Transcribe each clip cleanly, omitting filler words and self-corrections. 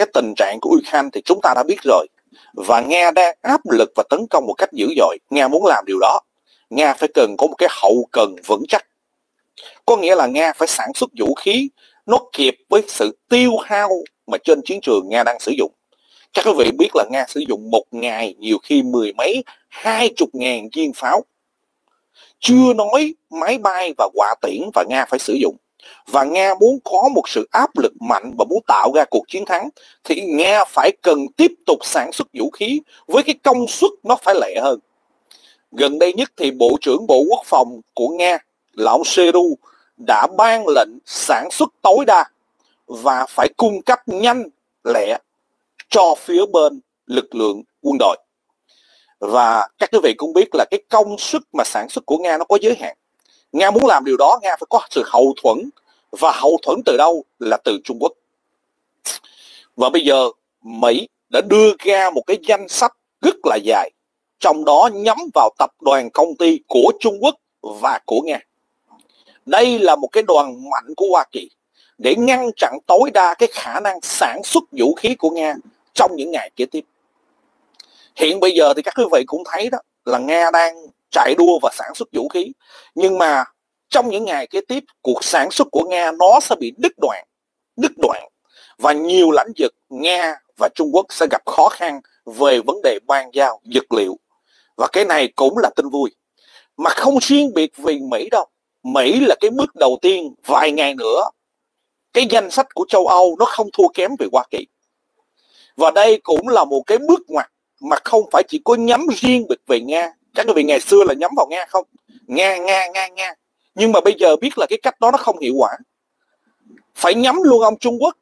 cái tình trạng của Ukraine thì chúng ta đã biết rồi. Và Nga đang áp lực và tấn công một cách dữ dội. Nga muốn làm điều đó, Nga phải cần có một cái hậu cần vững chắc. Có nghĩa là Nga phải sản xuất vũ khí nó kịp với sự tiêu hao mà trên chiến trường Nga đang sử dụng. Các quý vị biết là Nga sử dụng một ngày nhiều khi mười mấy, 20.000 viên pháo. Chưa nói máy bay và hỏa tiễn và Nga phải sử dụng. Và Nga muốn có một sự áp lực mạnh và muốn tạo ra cuộc chiến thắng thì Nga phải cần tiếp tục sản xuất vũ khí với cái công suất nó phải lẹ hơn. Gần đây nhất thì Bộ trưởng Bộ Quốc phòng của Nga là ông Shoigu đã ban lệnh sản xuất tối đa và phải cung cấp nhanh lẹ cho phía bên lực lượng quân đội. Và các quý vị cũng biết là cái công suất mà sản xuất của Nga nó có giới hạn. Nga muốn làm điều đó, Nga phải có sự hậu thuẫn. Và hậu thuẫn từ đâu? Là từ Trung Quốc. Và bây giờ Mỹ đã đưa ra một cái danh sách rất là dài, trong đó nhắm vào tập đoàn công ty của Trung Quốc và của Nga. Đây là một cái đoàn mạnh của Hoa Kỳ để ngăn chặn tối đa cái khả năng sản xuất vũ khí của Nga trong những ngày kế tiếp. Hiện bây giờ thì các quý vị cũng thấy đó là Nga đang chạy đua và sản xuất vũ khí. Nhưng mà trong những ngày kế tiếp, cuộc sản xuất của Nga nó sẽ bị đứt đoạn. Và nhiều lãnh vực Nga và Trung Quốc sẽ gặp khó khăn về vấn đề ban giao dược liệu. Và cái này cũng là tin vui. Mà không riêng biệt vì Mỹ đâu. Mỹ là cái bước đầu tiên, vài ngày nữa cái danh sách của châu Âu nó không thua kém về Hoa Kỳ. Và đây cũng là một cái bước ngoặt mà không phải chỉ có nhắm riêng biệt về Nga. Các quý vị ngày xưa là nhắm vào Nga không? Nga. Nhưng mà bây giờ biết là cái cách đó nó không hiệu quả. Phải nhắm luôn ông Trung Quốc.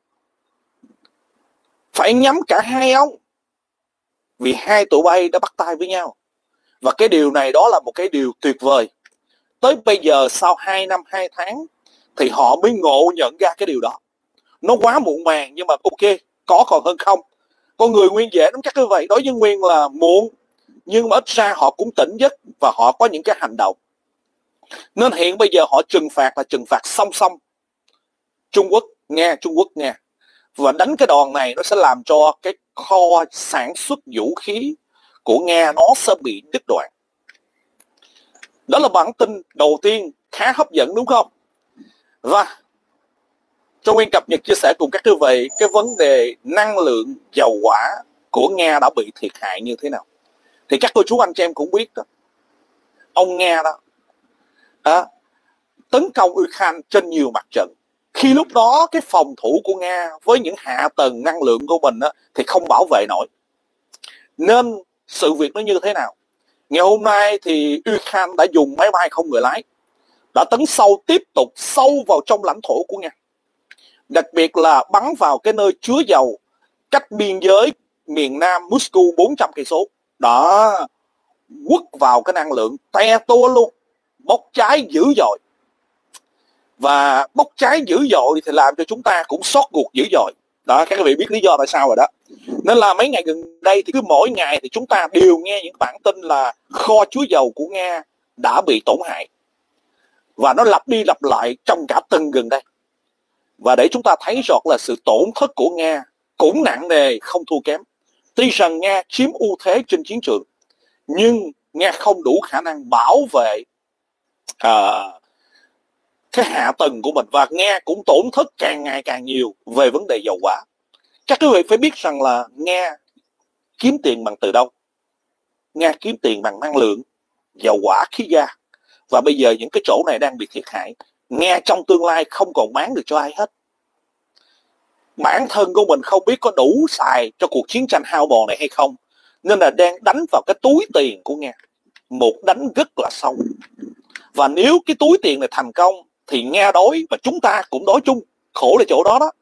Phải nhắm cả hai ông. Vì hai tụi bay đã bắt tay với nhau. Và cái điều này đó là một cái điều tuyệt vời. Tới bây giờ sau 2 năm 2 tháng thì họ mới ngộ nhận ra cái điều đó. Nó quá muộn màng nhưng mà ok, có còn hơn không. Con người Nguyên dễ lắm các quý vị. Đối với Nguyên là muộn, nhưng mà ít ra họ cũng tỉnh giấc và họ có những cái hành động. Nên hiện bây giờ họ trừng phạt là trừng phạt song song. Trung Quốc, Nga. Và đánh cái đòn này nó sẽ làm cho cái kho sản xuất vũ khí của Nga nó sẽ bị đứt đoạn. Đó là bản tin đầu tiên khá hấp dẫn đúng không? Và cho Nguyên cập nhật chia sẻ cùng các quý vị cái vấn đề năng lượng dầu hỏa của Nga đã bị thiệt hại như thế nào. Thì các cô chú anh chị em cũng biết đó. Ông Nga đó tấn công Ukraine trên nhiều mặt trận. Khi lúc đó cái phòng thủ của Nga với những hạ tầng năng lượng của mình đó, thì không bảo vệ nổi. Nên sự việc nó như thế nào? Ngày hôm nay thì Ukraine đã dùng máy bay không người lái, đã tấn sâu tiếp tục sâu vào trong lãnh thổ của Nga. Đặc biệt là bắn vào cái nơi chứa dầu cách biên giới miền Nam Moscow 400 cây số. Đó, quất vào cái năng lượng te tua luôn, bốc cháy dữ dội. Và bốc cháy dữ dội thì làm cho chúng ta cũng xót ruột dữ dội. Đó, các quý vị biết lý do tại sao rồi đó. Nên là mấy ngày gần đây thì cứ mỗi ngày thì chúng ta đều nghe những bản tin là kho chứa dầu của Nga đã bị tổn hại. Và nó lặp đi lặp lại trong cả tuần gần đây. Và để chúng ta thấy rõ là sự tổn thất của Nga cũng nặng nề không thua kém. Tuy rằng Nga chiếm ưu thế trên chiến trường, nhưng Nga không đủ khả năng bảo vệ cái hạ tầng của mình. Và Nga cũng tổn thất càng ngày càng nhiều về vấn đề dầu hỏa. Các quý vị phải biết rằng là Nga kiếm tiền bằng từ đâu? Nga kiếm tiền bằng năng lượng, dầu hỏa, khí ga. Và bây giờ những cái chỗ này đang bị thiệt hại. Nga trong tương lai không còn bán được cho ai hết. Bản thân của mình không biết có đủ xài cho cuộc chiến tranh hao mòn này hay không. Nên là đang đánh vào cái túi tiền của Nga. Một đánh rất là sâu. Và nếu cái túi tiền này thành công thì Nga đói và chúng ta cũng đói chung. Khổ là chỗ đó đó.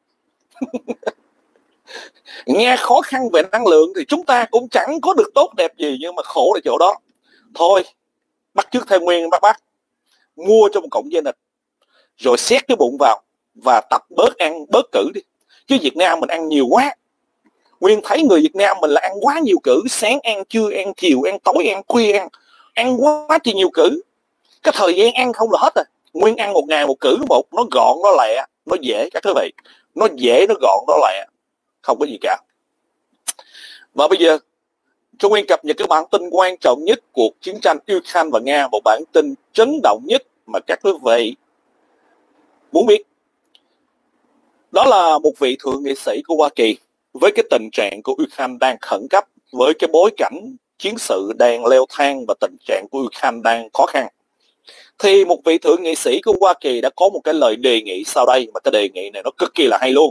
Nga khó khăn về năng lượng thì chúng ta cũng chẳng có được tốt đẹp gì, nhưng mà khổ là chỗ đó. Thôi, bắt chước theo Nguyên bác mua cho một cọng dây nịch, rồi xét cái bụng vào và tập bớt ăn, bớt cử đi. Chứ Việt Nam mình ăn nhiều quá. Nguyên thấy người Việt Nam mình là ăn quá nhiều cử. Sáng ăn, trưa ăn, chiều ăn, tối ăn, khuya ăn quá thì nhiều cử. Cái thời gian ăn không là hết rồi. Nguyên ăn một ngày một cử một, nó gọn, nó lẹ, nó dễ các quý vị. Nó dễ, nó gọn, nó lẹ. không có gì cả. Và bây giờ Trung Nguyên cập nhật cái bản tin quan trọng nhất cuộc chiến tranh Ukraine và Nga, một bản tin chấn động nhất mà các quý vị muốn biết. Đó là một vị thượng nghị sĩ của Hoa Kỳ với cái tình trạng của Ukraine đang khẩn cấp, với cái bối cảnh chiến sự đang leo thang và tình trạng của Ukraine đang khó khăn. Thì một vị thượng nghị sĩ của Hoa Kỳ đã có một cái lời đề nghị sau đây, mà cái đề nghị này nó cực kỳ là hay luôn.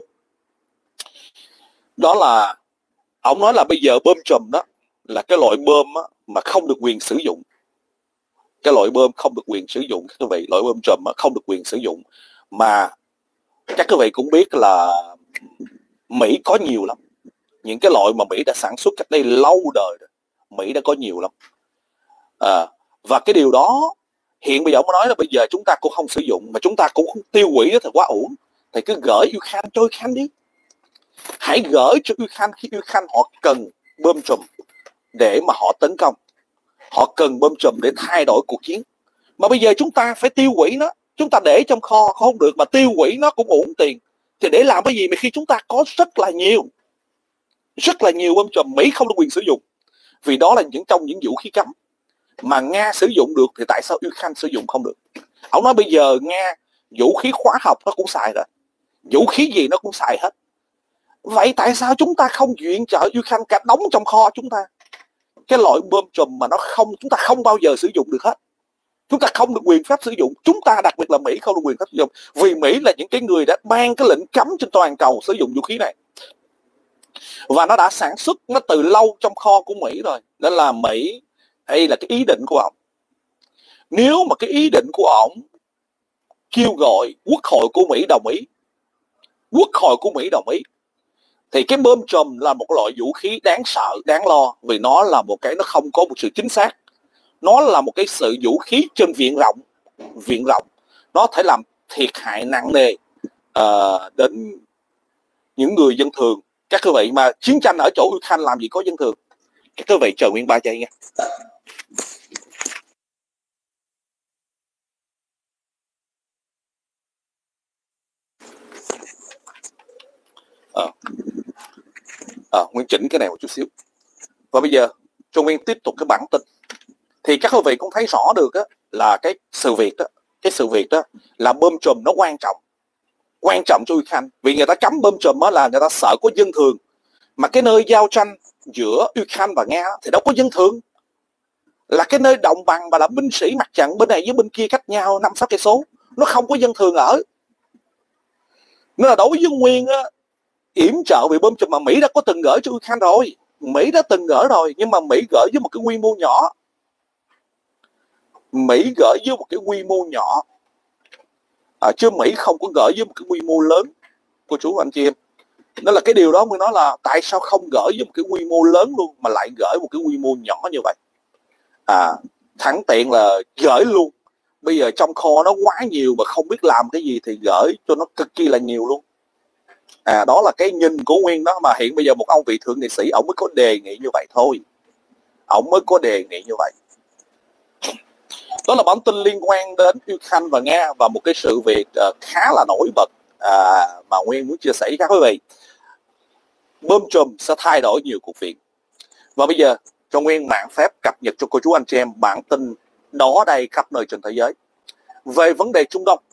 Đó là ông nói là bây giờ bom chùm đó là cái loại bom mà không được quyền sử dụng. Cái loại bom không được quyền sử dụng, các quý vị, loại bom chùm không được quyền sử dụng. Mà các quý vị cũng biết là Mỹ có nhiều lắm. Những cái loại mà Mỹ đã sản xuất cách đây lâu đời rồi, Mỹ đã có nhiều lắm. Và cái điều đó hiện bây giờ ông nói là bây giờ chúng ta cũng không sử dụng, mà chúng ta cũng không tiêu hủy nó thì quá uổng. Thì cứ gửi Ukraine cho Ukraine đi. Hãy gửi cho Ukraine khi Ukraine họ cần bom chùm để mà họ tấn công. Họ cần bom chùm để thay đổi cuộc chiến. Mà bây giờ chúng ta phải tiêu hủy nó. Chúng ta để trong kho không được, mà tiêu hủy nó cũng uổng tiền. Thì để làm cái gì mà khi chúng ta có rất là nhiều bom chùm Mỹ không được quyền sử dụng. Vì đó là trong những vũ khí cấm. Mà Nga sử dụng được thì tại sao Ukraine sử dụng không được? Ông nói bây giờ Nga vũ khí hóa học nó cũng xài rồi, vũ khí gì nó cũng xài hết. Vậy tại sao chúng ta không viện trợ Ukraine cả đống trong kho chúng ta? Cái loại bom chùm mà chúng ta không bao giờ sử dụng được hết. Chúng ta không được quyền phép sử dụng. Chúng ta, đặc biệt là Mỹ, không được quyền phép sử dụng. Vì Mỹ là những cái người đã ban cái lệnh cấm trên toàn cầu sử dụng vũ khí này. Và nó đã sản xuất nó từ lâu trong kho của Mỹ rồi. Nên là Mỹ, đây là cái ý định của ông. Nếu mà cái ý định của ông kêu gọi Quốc hội của Mỹ đồng ý, thì cái bom chùm là một loại vũ khí đáng sợ, đáng lo. Vì nó là một cái, nó không có một sự chính xác. Nó là một cái sự vũ khí trên viện rộng. Nó thể làm thiệt hại nặng nề đến những người dân thường. Các quý vị, mà chiến tranh ở chỗ Ukraine làm gì có dân thường. Các quý vị chờ Nguyên 3 giây nha. Nguyên chỉnh cái này một chút xíu. Và bây giờ cho Nguyên tiếp tục cái bản tin. Thì các quý vị cũng thấy rõ được là cái sự việc đó là bom chùm nó quan trọng cho Ukraine. Vì người ta cấm bom chùm là người ta sợ có dân thường. Mà cái nơi giao tranh giữa Ukraine và Nga thì đâu có dân thường. Là cái nơi đồng bằng và là binh sĩ mặt trận bên này với bên kia cách nhau 5-6 cây số, nó không có dân thường ở. Nên là đối với Nguyên yểm trợ về bom chùm mà Mỹ đã có từng gửi cho Ukraine rồi. Mỹ đã từng gửi rồi, nhưng mà Mỹ gửi với một cái quy mô nhỏ. Chứ Mỹ không có gửi với một cái quy mô lớn, cô chú anh chị em. Nên là cái điều đó mới nói là tại sao không gửi với một cái quy mô lớn luôn, mà lại gửi một cái quy mô nhỏ như vậy. Thẳng tiện là gửi luôn. Bây giờ trong kho nó quá nhiều mà không biết làm cái gì thì gửi cho nó cực kỳ là nhiều luôn. Đó là cái nhìn của Nguyên đó. Mà hiện bây giờ một ông vị thượng nghị sĩ, ông mới có đề nghị như vậy thôi. Đó là bản tin liên quan đến Ukraine và Nga, và một cái sự việc khá là nổi bật mà Nguyên muốn chia sẻ với các quý vị. Bom chùm sẽ thay đổi nhiều cuộc việc. Và bây giờ cho Nguyên mạng phép cập nhật cho cô chú anh chị em bản tin đó đây khắp nơi trên thế giới về vấn đề Trung Đông.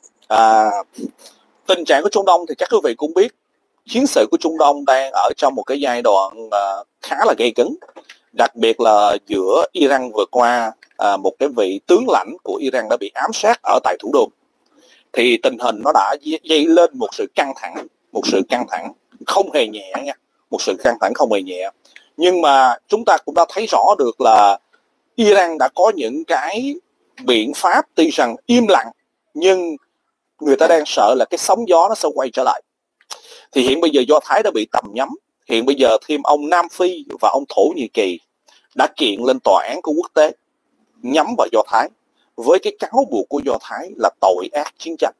Tình trạng của Trung Đông thì các quý vị cũng biết, chiến sự của Trung Đông đang ở trong một cái giai đoạn khá là gay cấn. Đặc biệt là giữa Iran vừa qua, một cái vị tướng lãnh của Iran đã bị ám sát ở tại thủ đô. Thì tình hình nó đã dấy lên một sự căng thẳng không hề nhẹ nha, một sự căng thẳng không hề nhẹ. Nhưng mà chúng ta cũng đã thấy rõ được là Iran đã có những cái biện pháp tuy rằng im lặng, nhưng người ta đang sợ là cái sóng gió nó sẽ quay trở lại. Thì hiện bây giờ Do Thái đã bị tầm nhắm. Hiện bây giờ thêm ông Nam Phi và ông Thổ Nhĩ Kỳ đã kiện lên tòa án của quốc tế nhắm vào Do Thái, với cái cáo buộc của Do Thái là tội ác chiến tranh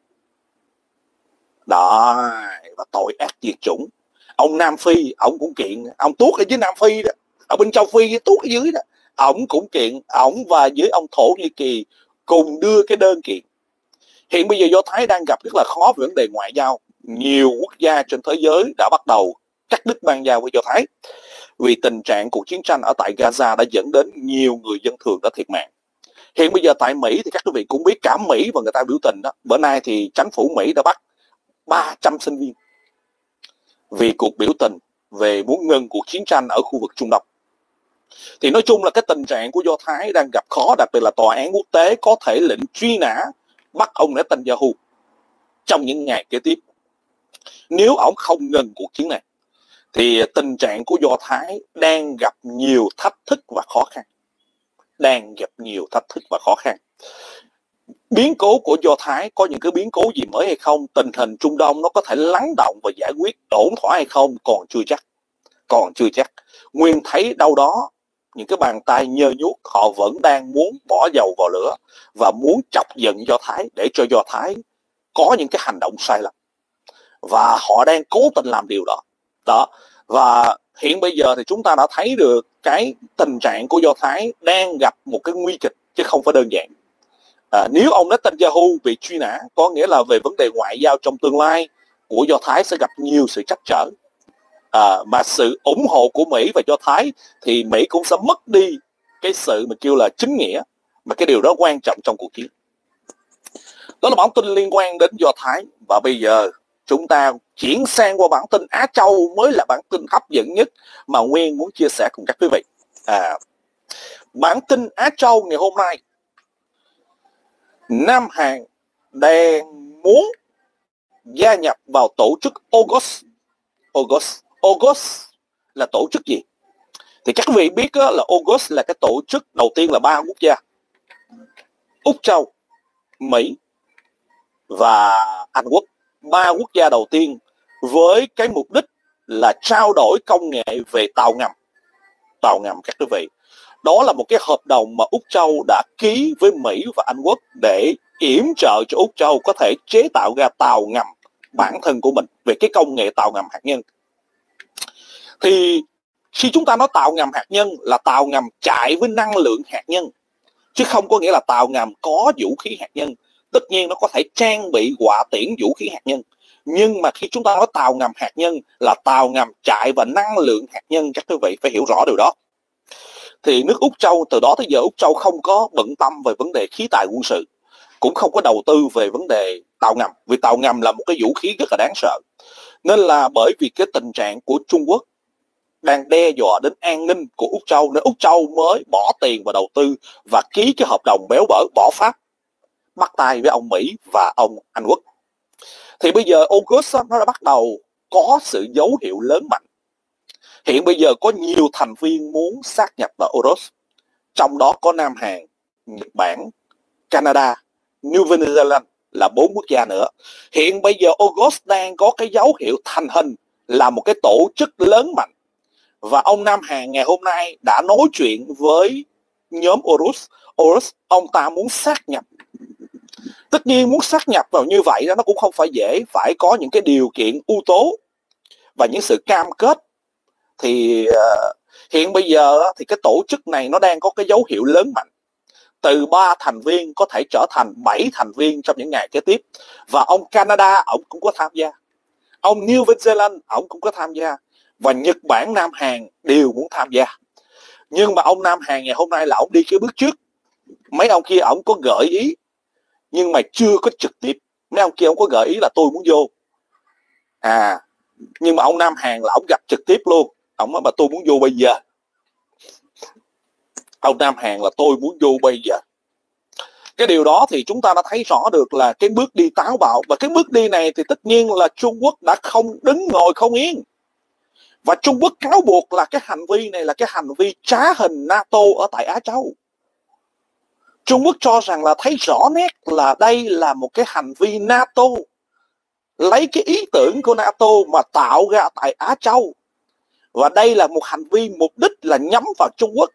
đó, và tội ác diệt chủng. Ông Nam Phi, ông cũng kiện, ông tuốt ở dưới Nam Phi đó, ở bên châu Phi tuốt ở dưới đó, ông cũng kiện, ông và với ông Thổ Nhĩ Kỳ cùng đưa cái đơn kiện. Hiện bây giờ Do Thái đang gặp rất là khó về vấn đề ngoại giao. Nhiều quốc gia trên thế giới đã bắt đầu cắt đứt ban giao với Do Thái. Vì tình trạng cuộc chiến tranh ở tại Gaza đã dẫn đến nhiều người dân thường đã thiệt mạng. Hiện bây giờ tại Mỹ thì các quý vị cũng biết, cả Mỹ và người ta biểu tình đó. Bữa nay thì chính phủ Mỹ đã bắt 300 sinh viên vì cuộc biểu tình về muốn ngừng cuộc chiến tranh ở khu vực Trung Đông. Thì nói chung là cái tình trạng của Do Thái đang gặp khó, đặc biệt là tòa án quốc tế có thể lệnh truy nã bắt ông Netanyahu trong những ngày kế tiếp. Nếu ông không ngừng cuộc chiến này thì tình trạng của Do Thái đang gặp nhiều thách thức và khó khăn. Biến cố của Do Thái có những cái biến cố gì mới hay không, tình hình Trung Đông nó có thể lắng động và giải quyết ổn thỏa hay không, còn chưa chắc. Nguyên thấy đâu đó những cái bàn tay nhơ nhuốc, họ vẫn đang muốn bỏ dầu vào lửa và muốn chọc giận Do Thái để cho Do Thái có những cái hành động sai lầm, và họ đang cố tình làm điều đó. Và hiện bây giờ thì chúng ta đã thấy được cái tình trạng của Do Thái đang gặp một cái nguy kịch chứ không phải đơn giản. Nếu ông Netanyahu bị truy nã, có nghĩa là về vấn đề ngoại giao trong tương lai của Do Thái sẽ gặp nhiều sự trắc trở. Mà sự ủng hộ của Mỹ và Do Thái thì Mỹ cũng sẽ mất đi cái sự mà kêu là chính nghĩa, mà cái điều đó quan trọng trong cuộc chiến. Đó là bản tin liên quan đến Do Thái. Và bây giờ chúng ta chuyển sang qua bản tin Á Châu, mới là bản tin hấp dẫn nhất mà Nguyên muốn chia sẻ cùng các quý vị. Bản tin Á Châu ngày hôm nay, Nam Hàn đang muốn gia nhập vào tổ chức AUKUS. AUKUS là tổ chức gì? Thì các vị biết là AUKUS là cái tổ chức đầu tiên là 3 quốc gia: Úc Châu, Mỹ và Anh Quốc. 3 quốc gia đầu tiên với cái mục đích là trao đổi công nghệ về tàu ngầm các quý vị. Đó là một cái hợp đồng mà Úc Châu đã ký với Mỹ và Anh Quốc để yểm trợ cho Úc Châu có thể chế tạo ra tàu ngầm bản thân của mình về cái công nghệ tàu ngầm hạt nhân. Thì khi chúng ta nói tàu ngầm hạt nhân là tàu ngầm chạy với năng lượng hạt nhân, chứ không có nghĩa là tàu ngầm có vũ khí hạt nhân. Tất nhiên nó có thể trang bị hỏa tiễn vũ khí hạt nhân, nhưng mà khi chúng ta nói tàu ngầm hạt nhân là tàu ngầm chạy và năng lượng hạt nhân, các quý vị phải hiểu rõ điều đó. Thì nước Úc Châu từ đó tới giờ, Úc Châu không có bận tâm về vấn đề khí tài quân sự, cũng không có đầu tư về vấn đề tàu ngầm, vì tàu ngầm là một cái vũ khí rất là đáng sợ. Nên là bởi vì cái tình trạng của Trung Quốc đang đe dọa đến an ninh của Úc Châu, nên Úc Châu mới bỏ tiền và đầu tư và ký cái hợp đồng béo bở bỏ Pháp, bắt tay với ông Mỹ và ông Anh Quốc. Thì bây giờ AUKUS nó đã bắt đầu có sự dấu hiệu lớn mạnh. Hiện bây giờ có nhiều thành viên muốn sát nhập vào AUKUS, trong đó có Nam Hàn, Nhật Bản, Canada, New Zealand là 4 quốc gia nữa. Hiện bây giờ AUKUS đang có cái dấu hiệu thành hình là một cái tổ chức lớn mạnh. Và ông Nam Hàn ngày hôm nay đã nói chuyện với nhóm AUKUS, ông ta muốn sát nhập. Tất nhiên muốn sát nhập vào như vậy đó, nó cũng không phải dễ, phải có những cái điều kiện ưu tố và những sự cam kết. Thì hiện bây giờ thì cái tổ chức này nó đang có cái dấu hiệu lớn mạnh. Từ 3 thành viên có thể trở thành 7 thành viên trong những ngày kế tiếp. Và ông Canada, ông cũng có tham gia. Ông New Zealand, ông cũng có tham gia. Và Nhật Bản, Nam Hàn đều muốn tham gia. Nhưng mà ông Nam Hàn ngày hôm nay là ông đi cái bước trước. Mấy ông kia ông có gợi ý, nhưng mà chưa có trực tiếp. Mấy ông kia ông có gợi ý là tôi muốn vô. Nhưng mà ông Nam Hàn là ông gặp trực tiếp luôn. Ông nói mà tôi muốn vô bây giờ. Ông Nam Hàn là tôi muốn vô bây giờ. Cái điều đó thì chúng ta đã thấy rõ được là cái bước đi táo bạo. Và cái bước đi này thì tất nhiên là Trung Quốc đã không đứng ngồi không yên. Và Trung Quốc cáo buộc là cái hành vi này là cái hành vi trá hình NATO ở tại Á Châu. Trung Quốc cho rằng là thấy rõ nét là đây là một cái hành vi NATO, lấy cái ý tưởng của NATO mà tạo ra tại Á Châu. Và đây là một hành vi mục đích là nhắm vào Trung Quốc.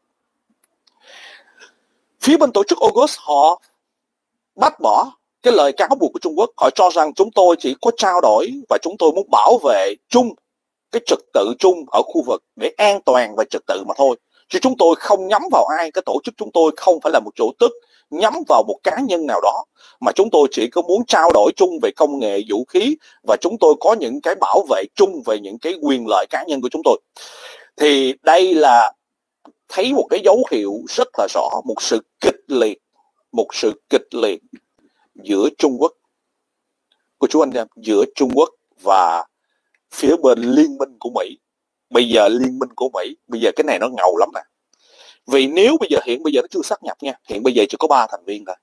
Phía bên tổ chức AUKUS họ bác bỏ cái lời cáo buộc của Trung Quốc. Họ cho rằng chúng tôi chỉ có trao đổi và chúng tôi muốn bảo vệ chung cái trật tự chung ở khu vực để an toàn và trật tự mà thôi. Chứ chúng tôi không nhắm vào ai. Cái tổ chức chúng tôi không phải là một tổ chức nhắm vào một cá nhân nào đó, mà chúng tôi chỉ có muốn trao đổi chung về công nghệ vũ khí, và chúng tôi có những cái bảo vệ chung về những cái quyền lợi cá nhân của chúng tôi. Thì đây là thấy một cái dấu hiệu rất là rõ, một sự kịch liệt giữa Trung Quốc, cô chú anh em, giữa Trung Quốc và phía bên liên minh của Mỹ. Bây giờ liên minh của Mỹ, bây giờ cái này nó ngầu lắm nè. Vì nếu hiện bây giờ nó chưa sát nhập nha, hiện bây giờ chỉ có 3 thành viên thôi.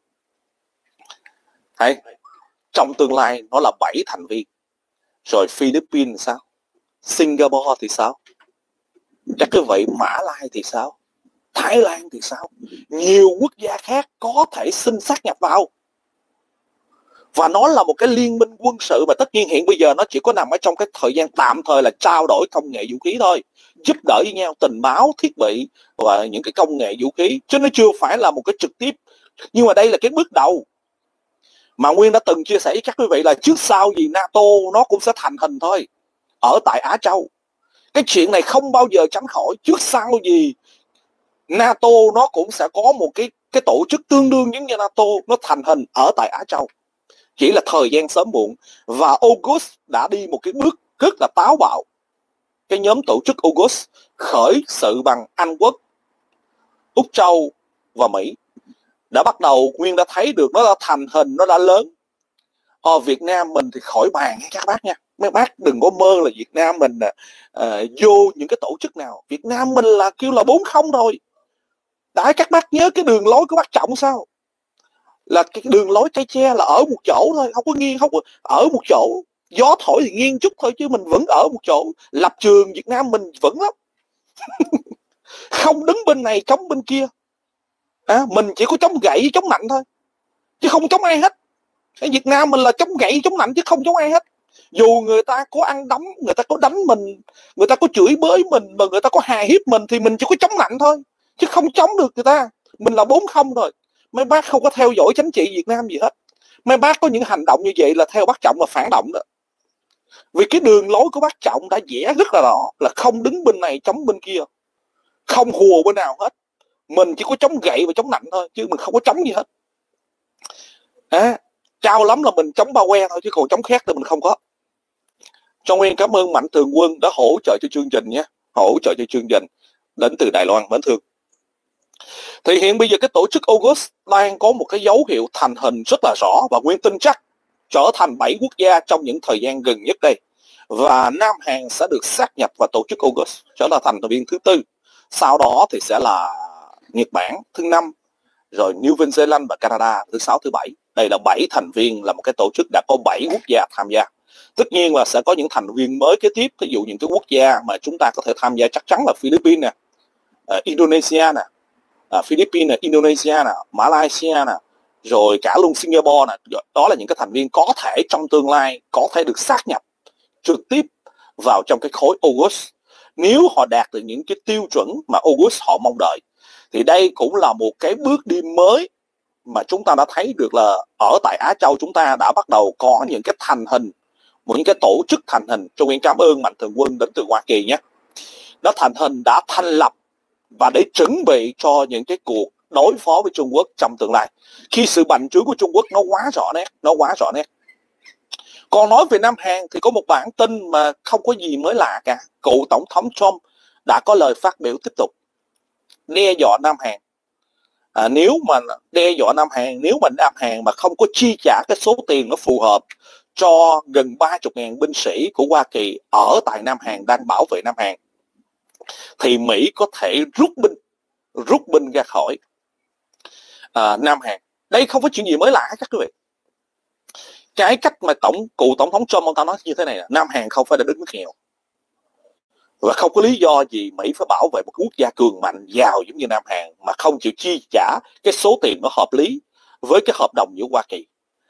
Thấy, trong tương lai nó là 7 thành viên. Rồi Philippines sao? Singapore thì sao? Các cái vị Mã Lai thì sao? Thái Lan thì sao? Nhiều quốc gia khác có thể xin sát nhập vào. Và nó là một cái liên minh quân sự, và tất nhiên hiện bây giờ nó chỉ có nằm ở trong cái thời gian tạm thời là trao đổi công nghệ vũ khí thôi, giúp đỡ với nhau tình báo, thiết bị và những cái công nghệ vũ khí, chứ nó chưa phải là một cái trực tiếp. Nhưng mà đây là cái bước đầu mà Nguyên đã từng chia sẻ với các quý vị là trước sau gì NATO nó cũng sẽ thành hình thôi ở tại Á Châu. Cái chuyện này không bao giờ tránh khỏi. Trước sau gì NATO nó cũng sẽ có một cái tổ chức tương đương giống như NATO nó thành hình ở tại Á Châu, chỉ là thời gian sớm muộn. Và AUKUS đã đi một cái bước rất là táo bạo. Cái nhóm tổ chức AUKUS khởi sự bằng Anh Quốc, Úc Châu và Mỹ đã bắt đầu, Nguyên đã thấy được nó đã thành hình, nó đã lớn. Việt Nam mình thì khỏi bàn các bác nha. Mấy bác đừng có mơ là Việt Nam mình vô những cái tổ chức nào. Việt Nam mình là kêu là 4-0 rồi. Đấy, các bác nhớ cái đường lối của bác Trọng sao? Là cái đường lối Cây Tre là ở một chỗ thôi, không có nghiêng, không có ở một chỗ. Gió thổi thì nghiêng chút thôi chứ mình vẫn ở một chỗ. Lập trường Việt Nam mình vững lắm. Không đứng bên này chống bên kia. Mình chỉ có chống gậy chống nạnh thôi, chứ không chống ai hết. Ở Việt Nam mình là chống gậy chống nạnh chứ không chống ai hết. Dù người ta có ăn đấm, người ta có đánh mình, người ta có chửi bới mình, mà người ta có hà hiếp mình, thì mình chỉ có chống nạnh thôi, chứ không chống được người ta. Mình là 4-0 rồi. Mấy bác không có theo dõi chính trị Việt Nam gì hết. Mấy bác có những hành động như vậy là theo bác Trọng là phản động đó. Vì cái đường lối của bác Trọng đã vẽ rất là rõ, là không đứng bên này chống bên kia, không hùa bên nào hết. Mình chỉ có chống gậy và chống nạnh thôi, chứ mình không có chống gì hết. Cao lắm là mình chống bao que thôi, chứ còn chống khác thì mình không có. Cho Nguyên cảm ơn Mạnh Thường Quân đã hỗ trợ cho chương trình nhé, hỗ trợ cho chương trình đến từ Đài Loan, mến thương. Thì hiện bây giờ cái tổ chức AUKUS đang có một cái dấu hiệu thành hình rất là rõ, và Nguyên tin chắc trở thành 7 quốc gia trong những thời gian gần nhất đây. Và Nam Hàn sẽ được sát nhập vào tổ chức AUKUS, trở thành thành viên thứ 4. Sau đó thì sẽ là Nhật Bản thứ 5, rồi New Zealand và Canada thứ 6, thứ 7. Đây là 7 thành viên, là một cái tổ chức đã có 7 quốc gia tham gia. Tất nhiên là sẽ có những thành viên mới kế tiếp. Ví dụ những cái quốc gia mà chúng ta có thể tham gia chắc chắn là Philippines nè, Indonesia nè, Philippines nè, Indonesia nè, Malaysia nè, rồi cả luôn Singapore nè. Đó là những cái thành viên có thể trong tương lai có thể được sát nhập trực tiếp vào trong cái khối AUKUS, nếu họ đạt được những cái tiêu chuẩn mà AUKUS họ mong đợi. Thì đây cũng là một cái bước đi mới mà chúng ta đã thấy được là ở tại Á Châu chúng ta đã bắt đầu có những cái thành hình, những cái tổ chức thành hình. Cho Nguyên cảm ơn Mạnh Thường Quân đến từ Hoa Kỳ nhé. Đã thành hình, đã thành lập, và để chuẩn bị cho những cái cuộc đối phó với Trung Quốc trong tương lai, khi sự bành trướng của Trung Quốc nó quá rõ nét. Còn nói về Nam Hàn thì có một bản tin mà không có gì mới lạ cả. Cựu Tổng thống Trump đã có lời phát biểu tiếp tục đe dọa Nam Hàn. Nếu mà Nam Hàn mà không có chi trả cái số tiền nó phù hợp cho gần 30.000 binh sĩ của Hoa Kỳ ở tại Nam Hàn đang bảo vệ Nam Hàn, thì Mỹ có thể rút binh ra khỏi Nam Hàn. Đây không có chuyện gì mới lạ các quý vị. Cái cách mà cựu tổng thống Trump ông ta nói như thế này là Nam Hàn không phải là đất nước nghèo, và không có lý do gì Mỹ phải bảo vệ một quốc gia cường mạnh giàu giống như Nam Hàn mà không chịu chi trả cái số tiền nó hợp lý với cái hợp đồng giữa Hoa Kỳ.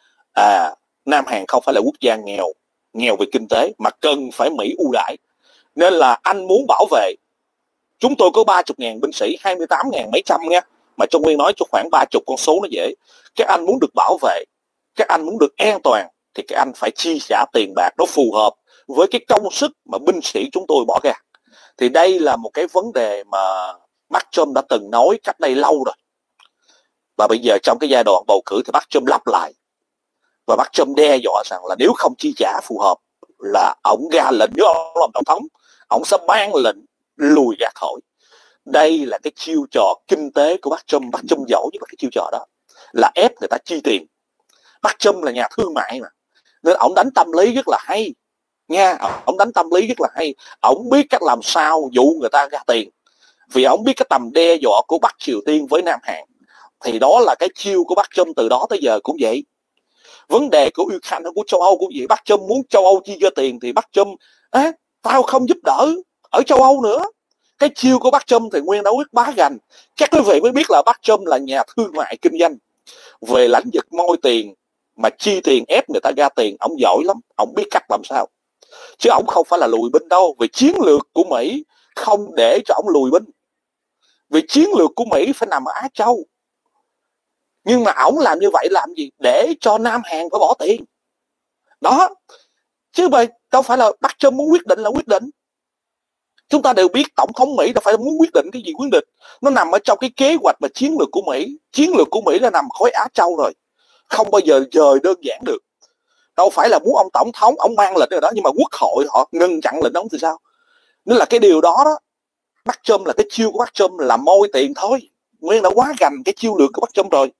Nam Hàn không phải là quốc gia nghèo về kinh tế mà cần phải Mỹ ưu đãi. Nên là anh muốn bảo vệ, chúng tôi có 30.000 binh sĩ, 28.000 mấy trăm nha, mà Trung Nguyên nói cho khoảng 30 con số nó dễ. Các anh muốn được bảo vệ, các anh muốn được an toàn, thì các anh phải chi trả tiền bạc nó phù hợp với cái công sức mà binh sĩ chúng tôi bỏ ra. Thì đây là một cái vấn đề mà bác Trump đã từng nói cách đây lâu rồi. Và bây giờ trong cái giai đoạn bầu cử thì Bắc Trump lặp lại, và Bắc Trump đe dọa rằng là nếu không chi trả phù hợp là ổng ra lệnh, nếu ông làm tổng thống ổng sẽ ban lệnh lùi ra khỏi. Đây là cái chiêu trò kinh tế của Bắc Trump. Bắc Trump giỏi với cái chiêu trò đó là ép người ta chi tiền. Bắc Trump là nhà thương mại mà, nên ổng đánh tâm lý rất là hay nha. Ổng đánh tâm lý rất là hay. Ổng biết cách làm sao dụ người ta ra tiền, vì ổng biết cái tầm đe dọa của Bắc Triều Tiên với Nam Hàn. Thì đó là cái chiêu của Bắc Trump từ đó tới giờ cũng vậy. Vấn đề của Ukraine, của châu Âu cũng vậy. Bắc Trump muốn châu Âu chi cho tiền thì Bắc Trump tao không giúp đỡ ở châu Âu nữa. Cái chiêu của Bắc Trump thì Nguyên đã quyết bá gành. Các quý vị mới biết là Bắc Trump là nhà thương mại kinh doanh về lãnh vực môi tiền, mà chi tiền ép người ta ra tiền. Ông giỏi lắm, ông biết cách làm sao, chứ ông không phải là lùi binh đâu. Vì chiến lược của Mỹ không để cho ông lùi binh, vì chiến lược của Mỹ phải nằm ở Á Châu. Nhưng mà ổng làm như vậy làm gì? Để cho Nam Hàn phải bỏ tiền đó. Chứ mà đâu phải là Bắc Trump muốn quyết định là quyết định. Chúng ta đều biết tổng thống Mỹ đâu phải muốn quyết định cái gì quyết định. Nó nằm ở trong cái kế hoạch và chiến lược của Mỹ. Chiến lược của Mỹ là nằm khối Á Châu rồi, không bao giờ dời đơn giản được. Đâu phải là muốn ông tổng thống ông mang lệnh rồi đó, nhưng mà quốc hội họ ngăn chặn lệnh ông thì sao? Nên là cái điều đó đó, Bắc Trump là cái chiêu của Bắc Trump là môi tiền thôi. Nguyên đã quá gành cái chiêu lược của Bắc Trump rồi.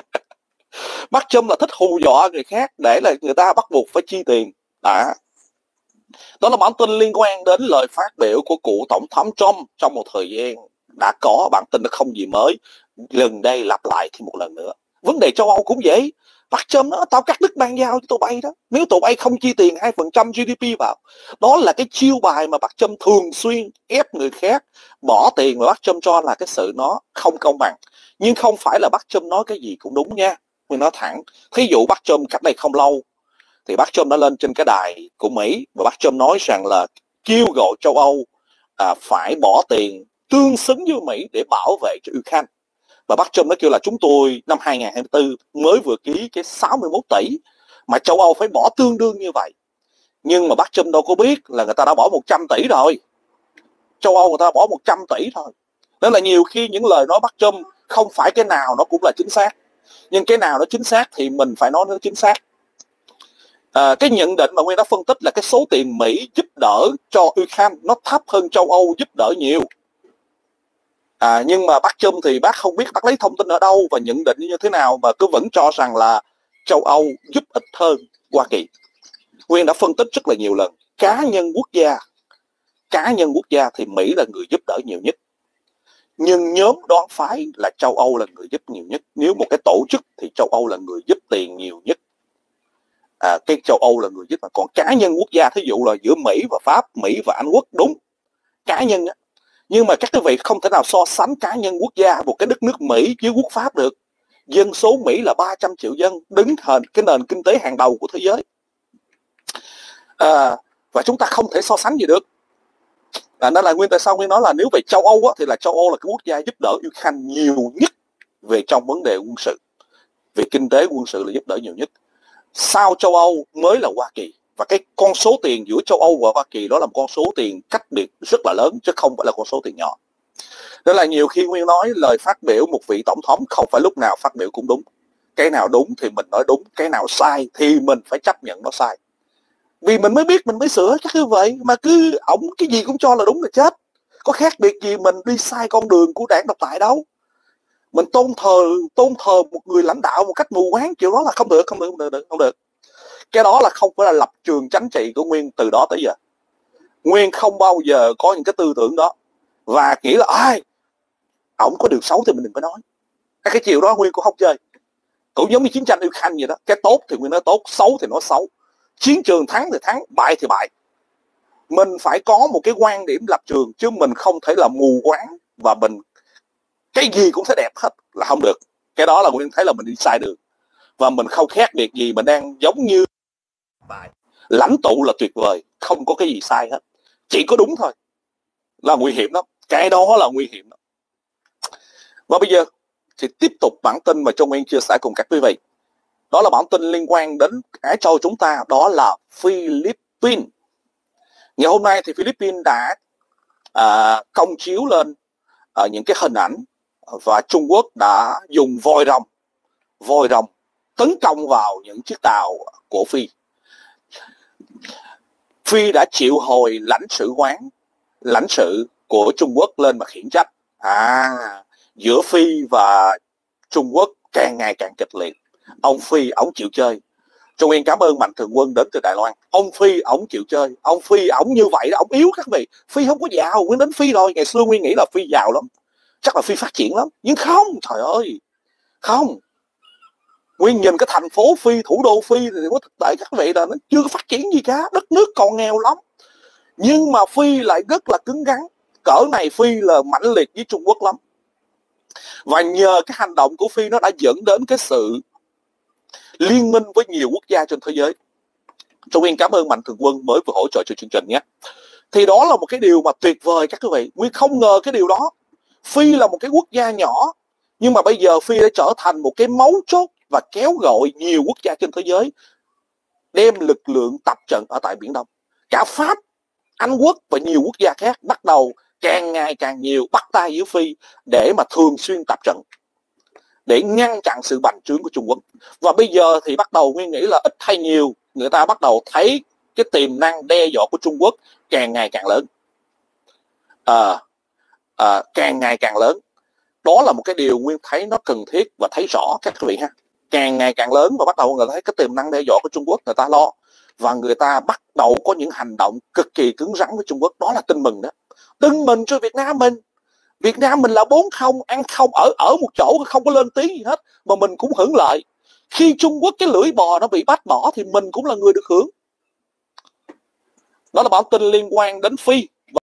Bắc Trump là thích hù dọa người khác để là người ta bắt buộc phải chi tiền. Đó là bản tin liên quan đến lời phát biểu của cựu tổng thống Trump trong một thời gian đã có. Bản tin nó không gì mới, gần đây lặp lại thêm một lần nữa. Vấn đề châu Âu cũng vậy. Bắc Trump nói tao cắt đứt ban giao cho tụi bay đó, nếu tụi bay không chi tiền 2% GDP vào. Đó là cái chiêu bài mà Bắc Trump thường xuyên ép người khác bỏ tiền, mà Bắc Trump cho là cái sự nó không công bằng. Nhưng không phải là Bắc Trump nói cái gì cũng đúng nha, mình nói thẳng. Thí dụ Bắc Trump cách đây không lâu thì Bắc Trump đã lên trên cái đài của Mỹ và Bắc Trump nói rằng là kêu gọi châu Âu phải bỏ tiền tương xứng với Mỹ để bảo vệ cho Ukraine. Và Bắc Trump nó kêu là chúng tôi năm 2024 mới vừa ký cái 61 tỷ mà châu Âu phải bỏ tương đương như vậy. Nhưng mà Bắc Trump đâu có biết là người ta đã bỏ 100 tỷ rồi. Châu Âu người ta đã bỏ 100 tỷ thôi. Nên là nhiều khi những lời nói Bắc Trump không phải cái nào nó cũng là chính xác, nhưng cái nào nó chính xác thì mình phải nói nó chính xác. Cái nhận định mà Nguyên đã phân tích là cái số tiền Mỹ giúp đỡ cho Ukraine nó thấp hơn châu Âu giúp đỡ nhiều. Nhưng mà bác Trump thì bác không biết bác lấy thông tin ở đâu và nhận định như thế nào, mà cứ vẫn cho rằng là châu Âu giúp ít hơn Hoa Kỳ. Nguyên đã phân tích rất là nhiều lần. Cá nhân quốc gia thì Mỹ là người giúp đỡ nhiều nhất, nhưng nhóm đoán phái là châu Âu là người giúp nhiều nhất. Nếu một cái tổ chức thì châu Âu là người giúp tiền nhiều nhất. Cái châu Âu là người giúp. Mà còn cá nhân quốc gia, thí dụ là giữa Mỹ và Pháp, Mỹ và Anh Quốc, đúng, cá nhân á. Nhưng mà các quý vị không thể nào so sánh cá nhân quốc gia một cái đất nước Mỹ với quốc Pháp được. Dân số Mỹ là 300 triệu dân, đứng thành cái nền kinh tế hàng đầu của thế giới. Và chúng ta không thể so sánh gì được. Nên là nguyên tại sao Nguyên nói là nếu về châu Âu á, thì là châu Âu là cái quốc gia giúp đỡ Ukraine nhiều nhất về trong vấn đề quân sự. Về kinh tế quân sự là giúp đỡ nhiều nhất. Sau châu Âu mới là Hoa Kỳ. Và cái con số tiền giữa châu Âu và Hoa Kỳ đó là một con số tiền cách biệt rất là lớn, chứ không phải là con số tiền nhỏ. Nên là nhiều khi Nguyên nói lời phát biểu một vị tổng thống không phải lúc nào phát biểu cũng đúng. Cái nào đúng thì mình nói đúng, cái nào sai thì mình phải chấp nhận nó sai. Vì mình mới biết, mình mới sửa chắc như vậy. Mà cứ ổng cái gì cũng cho là đúng là chết. Có khác biệt gì mình đi sai con đường của đảng độc tài đâu. Mình tôn thờ một người lãnh đạo một cách mù quáng, kiểu đó là không được. Cái đó là không phải là lập trường chính trị của Nguyên từ đó tới giờ. Nguyên không bao giờ có những cái tư tưởng đó và nghĩ là ai ổng có điều xấu thì mình đừng có nói. Cái chiều đó Nguyên cũng không chơi. Cũng giống như chiến tranh Ukraine vậy đó. Cái tốt thì Nguyên nói tốt, xấu thì nói xấu. Chiến trường thắng thì thắng, bại thì bại. Mình phải có một cái quan điểm lập trường, chứ mình không thể là mù quáng và mình cái gì cũng thấy đẹp hết là không được. Cái đó là Nguyên thấy là mình đi sai đường. Và mình không khác biệt gì, mình đang giống như lãnh tụ là tuyệt vời, không có cái gì sai hết, chỉ có đúng thôi, là nguy hiểm lắm. Cái đó là nguy hiểm lắm. Và bây giờ thì tiếp tục bản tin mà Trung Nguyên chia sẻ cùng các quý vị. Đó là bản tin liên quan đến Á Châu chúng ta, đó là Philippines. Ngày hôm nay thì Philippines đã công chiếu lên những cái hình ảnh và Trung Quốc đã dùng voi rồng tấn công vào những chiếc tàu của Phi. Phi đã triệu hồi lãnh sự của Trung Quốc lên mà khiển trách. Giữa Phi và Trung Quốc càng ngày càng kịch liệt. Ông Phi ổng chịu chơi. Trung Nguyên cảm ơn Mạnh Thường Quân đến từ Đài Loan. Ông Phi ổng chịu chơi. Ông Phi ổng như vậy đó, ổng yếu các vị. Phi không có giàu, Nguyên đến Phi rồi. Ngày xưa Nguyên nghĩ là Phi giàu lắm, chắc là Phi phát triển lắm, nhưng không, trời ơi, không. Nguyên nhìn cái thành phố Phi, thủ đô Phi thì có thực tế các vị là nó chưa có phát triển gì cả, đất nước còn nghèo lắm. Nhưng mà Phi lại rất là cứng rắn. Cỡ này Phi là mãnh liệt với Trung Quốc lắm. Và nhờ cái hành động của Phi nó đã dẫn đến cái sự liên minh với nhiều quốc gia trên thế giới. Trung Nguyên cảm ơn Mạnh Thường Quân mới vừa hỗ trợ cho chương trình nhé. Thì đó là một cái điều mà tuyệt vời các quý vị. Nguyên không ngờ cái điều đó. Phi là một cái quốc gia nhỏ, nhưng mà bây giờ Phi đã trở thành một cái mấu chốt và kéo gọi nhiều quốc gia trên thế giới đem lực lượng tập trận ở tại Biển Đông. Cả Pháp, Anh Quốc và nhiều quốc gia khác bắt đầu càng ngày càng nhiều bắt tay với Phi để mà thường xuyên tập trận, để ngăn chặn sự bành trướng của Trung Quốc. Và bây giờ thì bắt đầu Nguyên nghĩ là ít hay nhiều, người ta bắt đầu thấy cái tiềm năng đe dọa của Trung Quốc càng ngày càng lớn. Càng ngày càng lớn. Đó là một cái điều Nguyên thấy nó cần thiết và thấy rõ các quý vị ha. Càng ngày càng lớn và bắt đầu người ta thấy cái tiềm năng đe dọa của Trung Quốc, người ta lo và người ta bắt đầu có những hành động cực kỳ cứng rắn với Trung Quốc. Đó là tin mừng đó. Tin mừng cho Việt Nam mình. Việt Nam mình là 4-0, ăn không ở một chỗ, không có lên tiếng gì hết mà mình cũng hưởng lợi. Khi Trung Quốc cái lưỡi bò nó bị bắt bỏ thì mình cũng là người được hưởng. Đó là bản tin liên quan đến Phi.